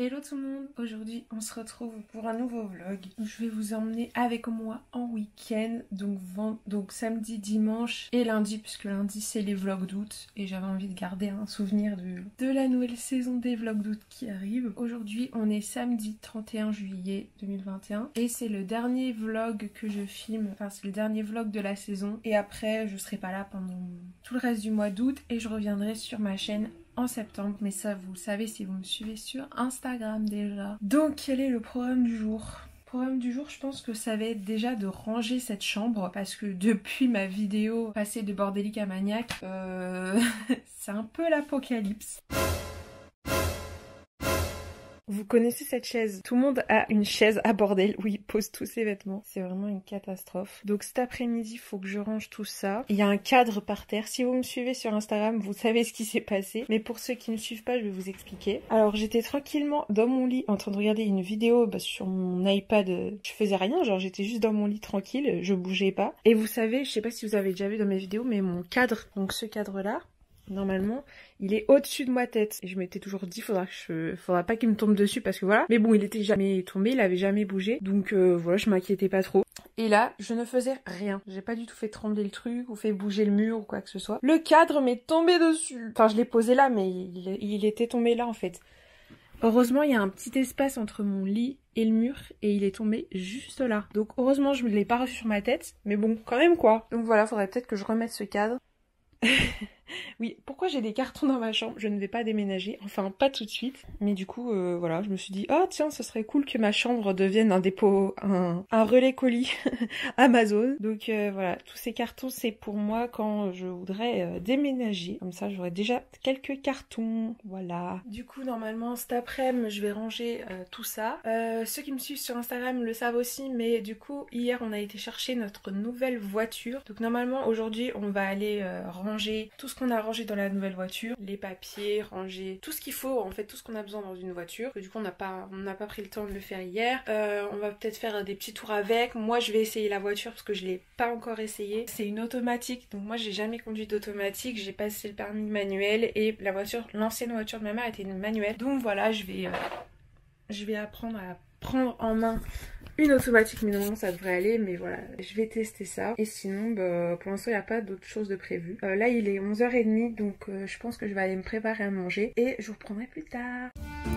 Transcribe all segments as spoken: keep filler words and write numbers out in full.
Hello tout le monde, aujourd'hui on se retrouve pour un nouveau vlog. Je vais vous emmener avec moi en week-end, donc, donc samedi, dimanche et lundi, puisque lundi c'est les vlogs d'août et j'avais envie de garder un souvenir de, de la nouvelle saison des vlogs d'août qui arrive. Aujourd'hui on est samedi trente et un juillet deux mille vingt et un et c'est le dernier vlog que je filme, enfin c'est le dernier vlog de la saison et après je serai pas là pendant tout le reste du mois d'août et je reviendrai sur ma chaîne en septembre, mais ça vous le savez si vous me suivez sur Instagram déjà. Donc quel est le programme du jour? Le programme du jour, je pense que ça va être déjà de ranger cette chambre parce que depuis ma vidéo passée de bordélique à maniaque, euh... c'est un peu l'apocalypse. Vous connaissez cette chaise? Tout le monde a une chaise à bordel où il pose tous ses vêtements. C'est vraiment une catastrophe. Donc cet après-midi, il faut que je range tout ça. Il y a un cadre par terre. Si vous me suivez sur Instagram, vous savez ce qui s'est passé. Mais pour ceux qui ne me suivent pas, je vais vous expliquer. Alors j'étais tranquillement dans mon lit en train de regarder une vidéo bah, sur mon iPad. Je faisais rien, genre j'étais juste dans mon lit tranquille, je bougeais pas. Et vous savez, je sais pas si vous avez déjà vu dans mes vidéos, mais mon cadre, donc ce cadre-là, normalement, il est au-dessus de ma tête. Et je m'étais toujours dit, faudra que je... faudra pas qu'il me tombe dessus parce que voilà. Mais bon, il était jamais tombé, il avait jamais bougé. Donc euh, voilà, je m'inquiétais pas trop. Et là, je ne faisais rien. J'ai pas du tout fait trembler le truc ou fait bouger le mur ou quoi que ce soit. Le cadre m'est tombé dessus. Enfin, je l'ai posé là, mais il, il était tombé là en fait. Heureusement, il y a un petit espace entre mon lit et le mur et il est tombé juste là. Donc heureusement, je ne l'ai pas reçu sur ma tête. Mais bon, quand même quoi. Donc voilà, faudrait peut-être que je remette ce cadre. Oui, pourquoi j'ai des cartons dans ma chambre? Je ne vais pas déménager, enfin pas tout de suite. Mais du coup, euh, voilà, je me suis dit, oh tiens, ce serait cool que ma chambre devienne un dépôt, un, un relais colis Amazon. Donc euh, voilà, tous ces cartons, c'est pour moi quand je voudrais euh, déménager. Comme ça, j'aurai déjà quelques cartons, voilà. Du coup, normalement, cet après-midi, je vais ranger euh, tout ça. Euh, ceux qui me suivent sur Instagram le savent aussi, mais du coup, hier, on a été chercher notre nouvelle voiture. Donc normalement, aujourd'hui, on va aller euh, ranger tout ce qu'on a rangé dans la nouvelle voiture, les papiers, ranger tout ce qu'il faut, en fait tout ce qu'on a besoin dans une voiture. Du coup on n'a pas, on n'a pas pris le temps de le faire hier. Euh, on va peut-être faire des petits tours avec. Moi je vais essayer la voiture parce que je l'ai pas encore essayé. C'est une automatique, donc moi j'ai jamais conduit d'automatique. J'ai passé le permis manuel et la voiture, l'ancienne voiture de ma mère était une manuelle. Donc voilà, je vais, euh, je vais apprendre à prendre en main une automatique, mais normalement ça devrait aller, mais voilà, je vais tester ça. Et sinon, bah, pour l'instant il n'y a pas d'autre chose de prévu. Euh, là il est onze heures trente, donc euh, je pense que je vais aller me préparer à manger et je vous reprendrai plus tard.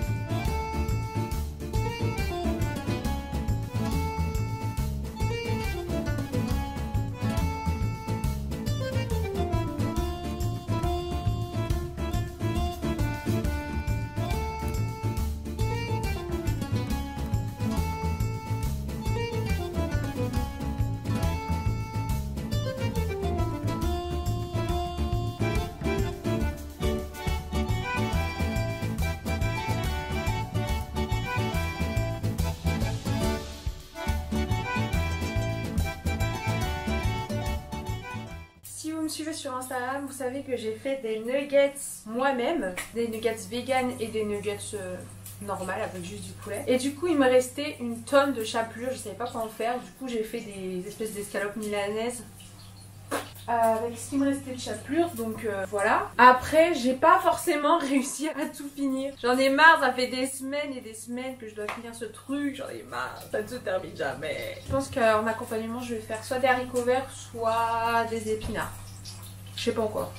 Si vous me suivez sur Instagram, vous savez que j'ai fait des nuggets moi-même, des nuggets vegan et des nuggets euh, normales avec juste du poulet. Et du coup, il me restait une tonne de chapelure, je savais pas quoi en faire. Du coup, j'ai fait des espèces d'escalopes milanaises euh, avec ce qui me restait de chapelure, donc euh, voilà. Après, j'ai pas forcément réussi à tout finir. J'en ai marre, ça fait des semaines et des semaines que je dois finir ce truc, j'en ai marre, ça ne se termine jamais. Je pense qu'en accompagnement, je vais faire soit des haricots verts, soit des épinards. Je sais pas encore.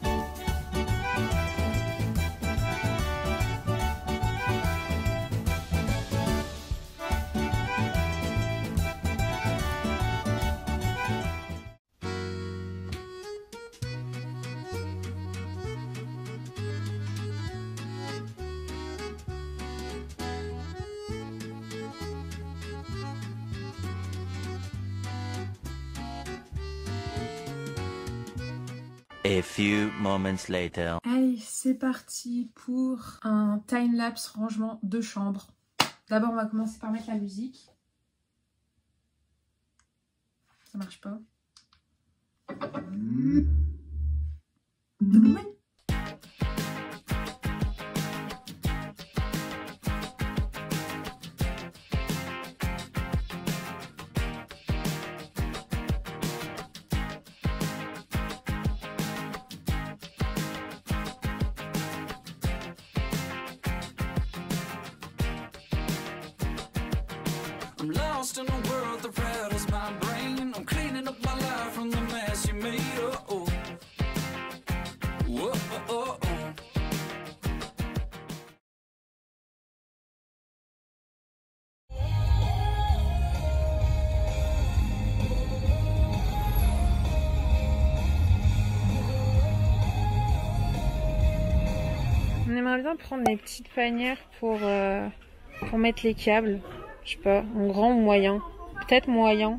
A few moments later. Allez, c'est parti pour un time-lapse rangement de chambre. D'abord, on va commencer par mettre la musique. Ça marche pas. lost in a world that rattles my brain. I'm cleaning up my life from the mess you made. Oh, oh. Whoa, oh, oh, oh. On aimerait bien prendre des petites panières pour, euh, pour mettre les câbles. Je sais pas, en grand ou moyen. Peut-être moyen.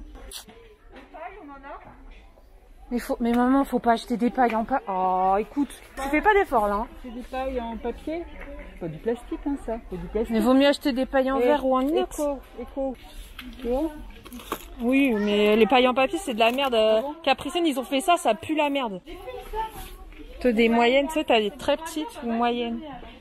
Mais, faut, mais maman, faut pas acheter des pailles en papier. Oh, écoute, tu fais pas d'effort là. Hein. C'est des pailles en papier. C'est pas du plastique, hein, ça. C'est du plastique. Mais vaut mieux acheter des pailles en Et verre ou en inox. Éco, éco. Tu vois? Oui, mais les pailles en papier, c'est de la merde. Capricène, ils ont fait ça, ça pue la merde. T'as des moyennes, tu sais, t'as des très petites ou moyennes.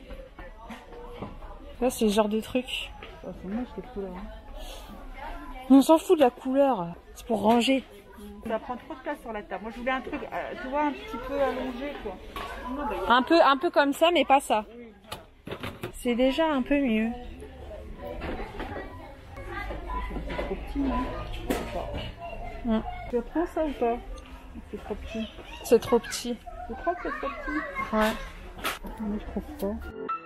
Là, c'est ce genre de truc. Oh, c'est moche cette couleur. Hein. On s'en fout de la couleur. C'est pour ranger. Ça prend trop de place sur la table. Moi, je voulais un truc, euh, tu vois, un petit peu allongé, quoi. Un peu, un peu comme ça, mais pas ça. C'est déjà un peu mieux. C'est trop petit, non? Mm. Tu apprends ça ou pas? C'est trop petit. C'est trop petit. Tu crois que c'est trop petit? Ouais. Moi, je trouve pas.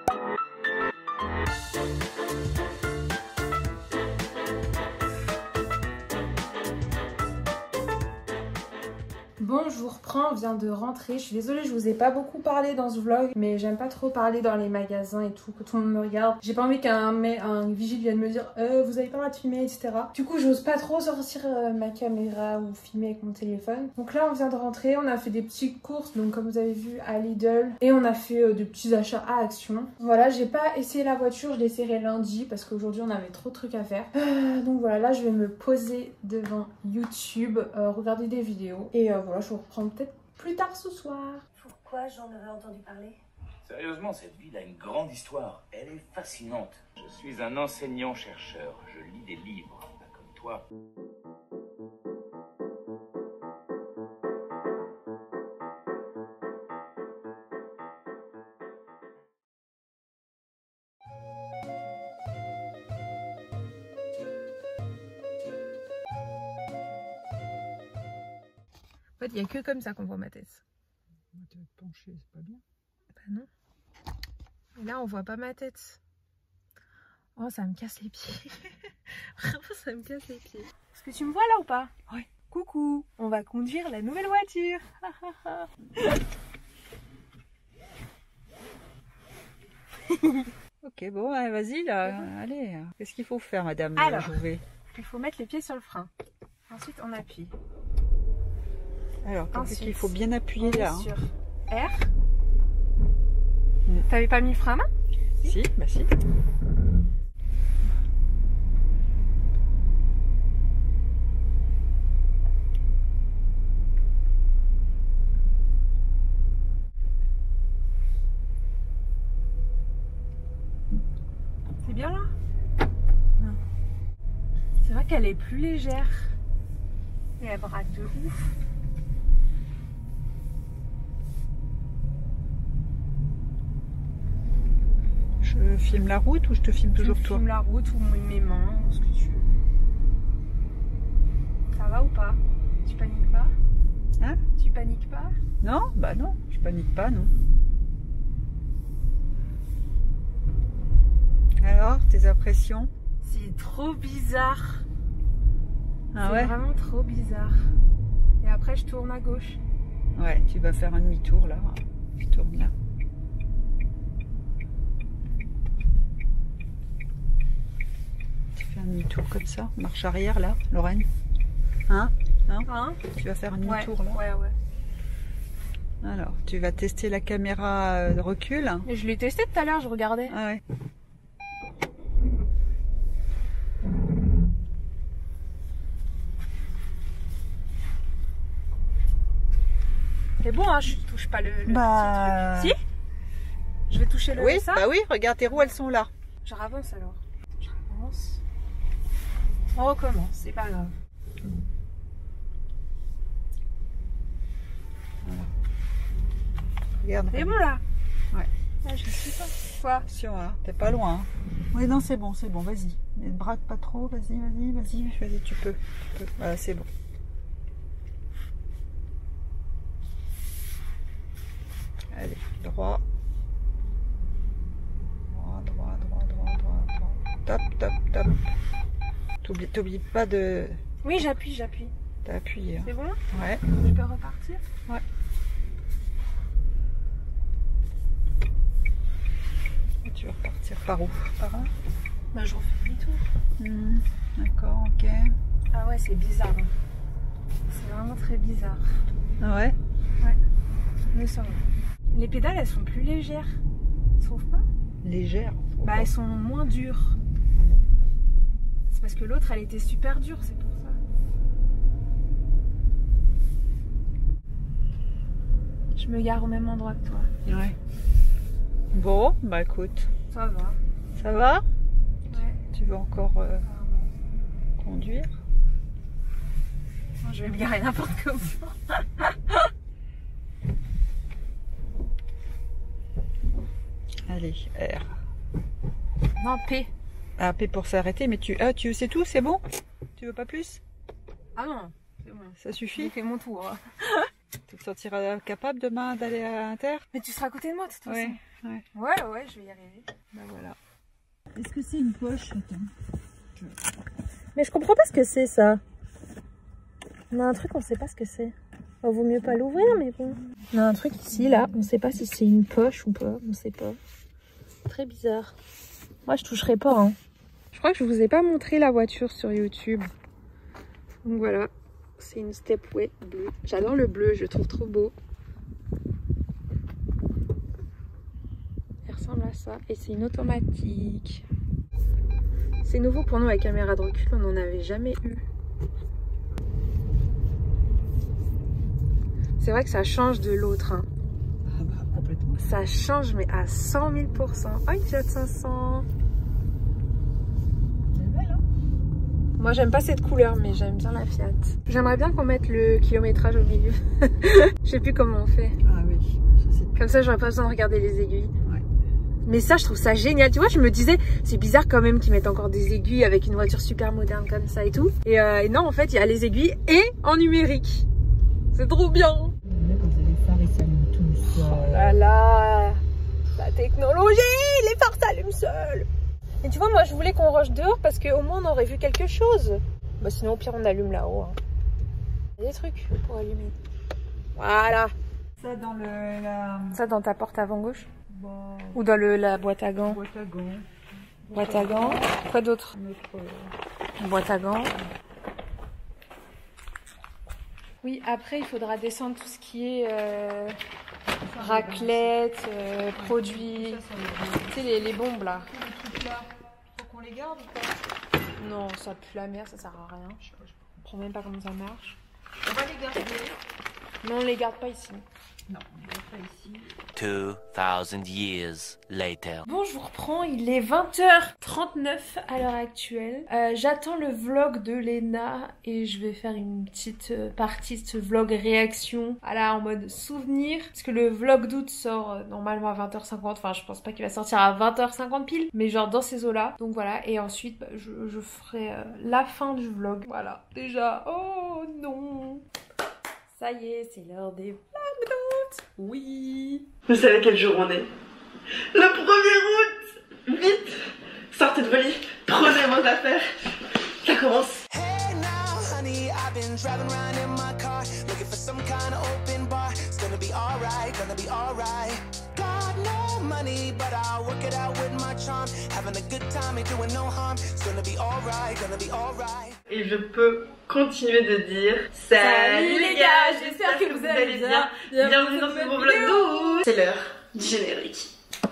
Bon, je vous reprends, on vient de rentrer. Je suis désolée, je vous ai pas beaucoup parlé dans ce vlog, mais j'aime pas trop parler dans les magasins et tout, que tout le monde me regarde. J'ai pas envie qu'un un vigile vienne me dire euh, vous avez pas le droit de filmer, et cetera. Du coup, j'ose pas trop sortir euh, ma caméra ou filmer avec mon téléphone. Donc là, on vient de rentrer, on a fait des petites courses, donc comme vous avez vu à Lidl, et on a fait euh, des petits achats à Action. Voilà, j'ai pas essayé la voiture, je l'essayerai lundi parce qu'aujourd'hui on avait trop de trucs à faire. Euh, donc voilà, là je vais me poser devant YouTube, euh, regarder des vidéos, et euh, voilà. Je vous reprends peut-être plus tard ce soir. Pourquoi j'en aurais entendu parler? Sérieusement, cette ville a une grande histoire. Elle est fascinante. Je suis un enseignant-chercheur. Je lis des livres, pas comme toi. En fait, il n'y a que comme ça qu'on voit ma tête. Tu vas te pencher, c'est pas bien. Bah non. Et là, on voit pas ma tête. Oh, ça me casse les pieds. Vraiment, ça me casse les pieds. Est-ce que tu me vois là ou pas? Ouais. Coucou, on va conduire la nouvelle voiture. Ok, bon, ouais, vas-y là. Allez, qu'est-ce qu'il faut faire, madame? Alors, Jouvet il faut mettre les pieds sur le frein. Ensuite, on appuie. Alors, Ensuite, qu'il faut bien appuyer on là. est sur Hein. R. Mm. T'avais pas mis le frein à main? Si, bah si. C'est bien là? Non. C'est vrai qu'elle est plus légère. Et elle braque de ouf. Je filme la route ou je te filme toujours tu toi? filmes la route ou mes mains, ou ce que tu veux. Ça va ou pas? Tu paniques pas? Hein? Tu paniques pas? Non, bah non, je panique pas, non. Alors, tes impressions? C'est trop bizarre. Ah c'est ouais? vraiment trop bizarre. Et après, je tourne à gauche. Ouais, tu vas faire un demi-tour là. Tu tournes là. Tu fais un demi-tour comme ça. Marche arrière là, Lorraine. Hein? Hein? Hein? Tu vas faire un demi-tour ouais, là. Ouais, ouais. Alors, tu vas tester la caméra de recul. Mais je l'ai testé tout à l'heure, je regardais. Ah ouais. C'est bon, hein, je touche pas le, le bah... petit truc. Si? Je vais toucher le Oui, ça. bah oui, regarde, tes roues, elles sont là. Je ravance alors. Je ravance. On recommence, c'est pas grave. Regarde. C'est bon là? Ouais. Ah, je sais pas. Quoi? Attention, hein, t'es pas loin. Hein. Oui, non, c'est bon, c'est bon, vas-y. Ne te braque pas trop, vas-y, vas-y, vas-y, vas-y, tu peux. Tu peux. Voilà, c'est bon. Allez, droit. Droit, droit, droit, droit, droit, droit. Top, top, top. T'oublies, t'oublies pas de... Oui, j'appuie, j'appuie. T'as appuyé. Hein. C'est bon? Ouais. Je peux repartir? Ouais. Et tu vas repartir par où? Par là? Bah, je refais demi-tour. Mmh, d'accord, ok. Ah ouais, c'est bizarre. Hein. C'est vraiment très bizarre. Ah ouais? Ouais. Mais ça va. Les pédales, elles sont plus légères. Tu trouves pas? Légères? Bah, elles sont moins dures. C'est parce que l'autre, elle était super dure, c'est pour ça. Je me gare au même endroit que toi. Ouais. Bon, bah écoute. Ça va. Ça va? Ouais. Tu veux encore euh, conduire? Non, je vais me garer n'importe comment. Allez, R. Non, P. Ah, P pour s'arrêter, mais tu... Ah, tu sais tout, c'est bon? Tu veux pas plus? Ah non, c'est bon. Ça J'ai suffit? fait mon tour. Tu te sentiras capable demain d'aller à Inter? Mais tu seras à côté de moi, de toute façon. Ouais, ouais. Ouais, ouais, je vais y arriver. Bah voilà. Est-ce que c'est une poche? Mais je comprends pas ce que c'est, ça. On a un truc, on sait pas ce que c'est. Oh, vaut mieux pas l'ouvrir, mais bon. On a un truc ici, là. On sait pas si c'est une poche ou pas. On sait pas. Très bizarre. Moi, je toucherai pas, hein. Je crois que je vous ai pas montré la voiture sur YouTube. Donc voilà. C'est une Stepway bleue. J'adore le bleu, je le trouve trop beau. Elle ressemble à ça. Et c'est une automatique. C'est nouveau pour nous, la caméra de recul, on n'en avait jamais eu. C'est vrai que ça change de l'autre. Hein. Ah bah complètement. Ça change, mais à cent mille pour cent. Oh, une Fiat cinq cents. C'est belle, hein? Moi, j'aime pas cette couleur, mais j'aime bien la Fiat. J'aimerais bien qu'on mette le kilométrage au milieu. Je sais plus comment on fait. Ah oui, je sais pas. Comme ça, j'aurais pas besoin de regarder les aiguilles. Ouais. Mais ça, je trouve ça génial. Tu vois, je me disais, c'est bizarre quand même qu'ils mettent encore des aiguilles avec une voiture super moderne comme ça et tout. Et, euh, et non, en fait, il y a les aiguilles et en numérique. C'est trop bien. Là, quand les phares, ils s'allument tous. Oh là là, la technologie, les phares s'allument seuls. Et tu vois, moi, je voulais qu'on range dehors parce qu'au moins, on aurait vu quelque chose. Bah, sinon, au pire, on allume là-haut. Hein. Il y a des trucs pour allumer. Voilà. Ça dans le, la... Ça dans ta porte avant gauche. Bon, Ou dans le, la boîte à gants. boîte à gants. Boîte à gants. Quoi d'autre? Notre... Boîte à gants. Oui, après, il faudra descendre tout ce qui est euh, raclette, euh, produits. Tu sais, les, les bombes là. Faut qu'on les garde ou pas? Non, ça pue la merde, ça sert à rien. Je comprends même pas comment ça marche. On va les garder. Non, on les garde pas ici. Non, on les garde pas ici. Two thousand years later. Bon, je vous reprends, il est vingt heures trente-neuf à l'heure actuelle. Euh, J'attends le vlog de Léna et je vais faire une petite euh, partie de ce vlog réaction à la en mode souvenir. Parce que le vlog d'août sort euh, normalement à vingt heures cinquante. Enfin, je pense pas qu'il va sortir à vingt heures cinquante pile, mais genre dans ces eaux-là. Donc voilà, et ensuite, bah, je, je ferai euh, la fin du vlog. Voilà, déjà, oh non! Ça y est, c'est l'heure des vlogs d'août. Oui. Vous savez quel jour on est? Le premier août. Vite, sortez de vos lits, prenez vos affaires. Ça commence. Hey now, honey, I've been driving around in my car, looking for some kind of open bar. It's gonna be alright, gonna be alright. Got no money, but I'll work it out with my charm. Having a good time, ain't doing no harm. It's gonna be alright, gonna be alright. Et je peux continuer de dire salut les gars, j'espère que vous allez bien. Bienvenue dans ce nouveau vlog d'août. C'est l'heure du générique.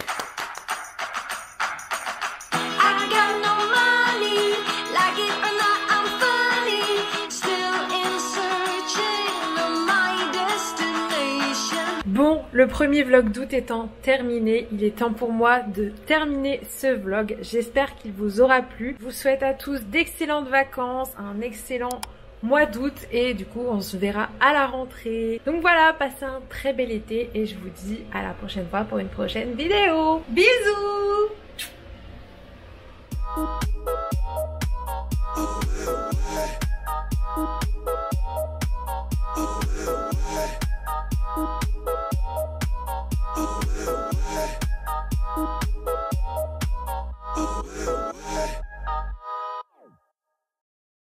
Bon, le premier vlog d'août étant terminé, il est temps pour moi de terminer ce vlog. J'espère qu'il vous aura plu. Je vous souhaite à tous d'excellentes vacances, un excellent mois d'août et du coup on se verra à la rentrée. Donc voilà, passez un très bel été et je vous dis à la prochaine fois pour une prochaine vidéo. Bisous!